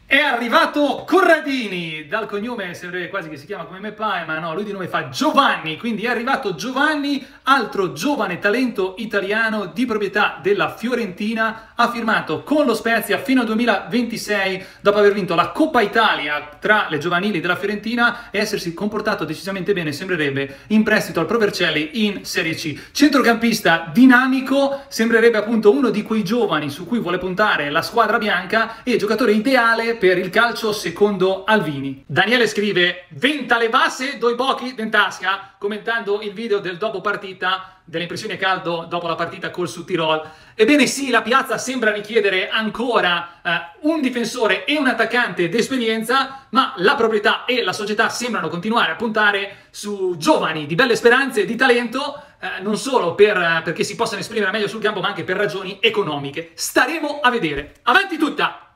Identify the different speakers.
Speaker 1: È arrivato Corradini, dal cognome sembra quasi che si chiama come me pare, ma no, lui di nome fa Giovanni, quindi è arrivato Giovanni, altro giovane talento italiano di proprietà della Fiorentina, ha firmato con lo Spezia fino al 2026, dopo aver vinto la Coppa Italia tra le giovanili della Fiorentina e essersi comportato decisamente bene, sembrerebbe, in prestito al Pro Vercelli in Serie C. Centrocampista dinamico, sembrerebbe appunto uno di quei giovani su cui vuole puntare la squadra bianca e giocatore ideale per il calcio secondo Alvini. Daniele scrive: "Venta le basse, doi pochi in tasca", commentando il video del dopo partita, delle impressioni a caldo dopo la partita col Südtirol. Ebbene sì, la piazza sembra richiedere ancora un difensore e un attaccante d'esperienza, ma la proprietà e la società sembrano continuare a puntare su giovani di belle speranze e di talento, non solo perché si possano esprimere meglio sul campo, ma anche per ragioni economiche. Staremo a vedere. Avanti tutta!